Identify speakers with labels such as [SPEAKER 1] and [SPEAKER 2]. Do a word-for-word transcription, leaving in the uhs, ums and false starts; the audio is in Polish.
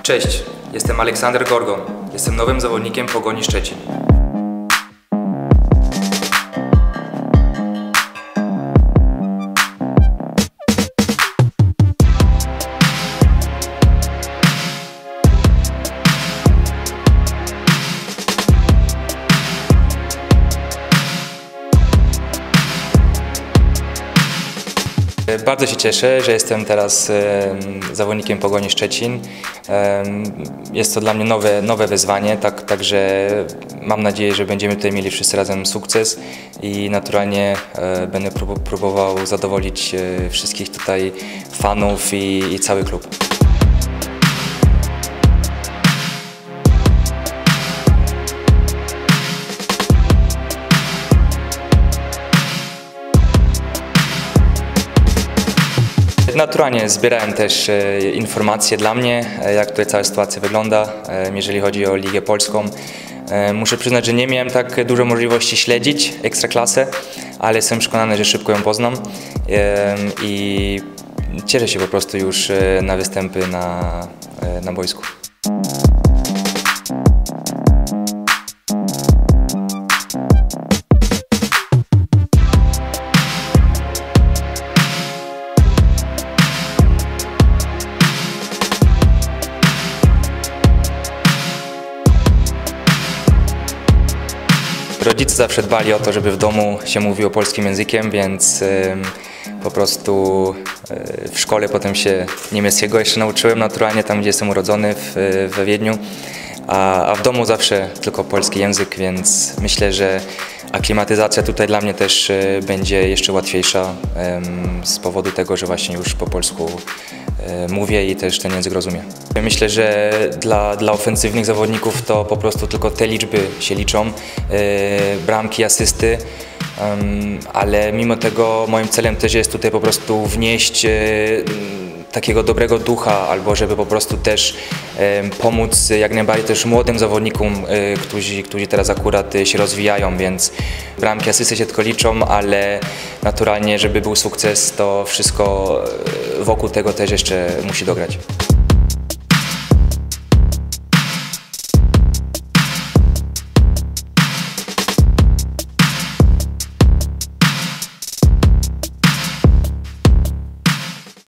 [SPEAKER 1] Cześć, jestem Aleksander Gorgon. Jestem nowym zawodnikiem Pogoni Szczecin. Bardzo się cieszę, że jestem teraz zawodnikiem Pogoni Szczecin. Jest to dla mnie nowe, nowe wyzwanie, tak, także mam nadzieję, że będziemy tutaj mieli wszyscy razem sukces i naturalnie będę próbował zadowolić wszystkich tutaj fanów i, i cały klub. Naturalnie zbierałem też informacje dla mnie, jak tutaj cała sytuacja wygląda, jeżeli chodzi o Ligę Polską. Muszę przyznać, że nie miałem tak dużo możliwości śledzić Ekstraklasę, ale jestem przekonany, że szybko ją poznam i cieszę się po prostu już na występy na, na boisku. Rodzice zawsze dbali o to, żeby w domu się mówiło polskim językiem, więc y, po prostu y, w szkole potem się niemieckiego jeszcze nauczyłem naturalnie, tam gdzie jestem urodzony, w, we Wiedniu, a, a w domu zawsze tylko polski język, więc myślę, że aklimatyzacja tutaj dla mnie też y, będzie jeszcze łatwiejsza y, z powodu tego, że właśnie już po polsku y, mówię i też ten język rozumiem. Myślę, że dla, dla ofensywnych zawodników to po prostu tylko te liczby się liczą, yy, bramki, asysty, yy, ale mimo tego moim celem też jest tutaj po prostu wnieść yy, takiego dobrego ducha, albo żeby po prostu też yy, pomóc jak najbardziej też młodym zawodnikom, yy, którzy, którzy teraz akurat yy, się rozwijają, więc bramki, asysty się tylko liczą, ale naturalnie, żeby był sukces, to wszystko wokół tego też jeszcze musi dograć.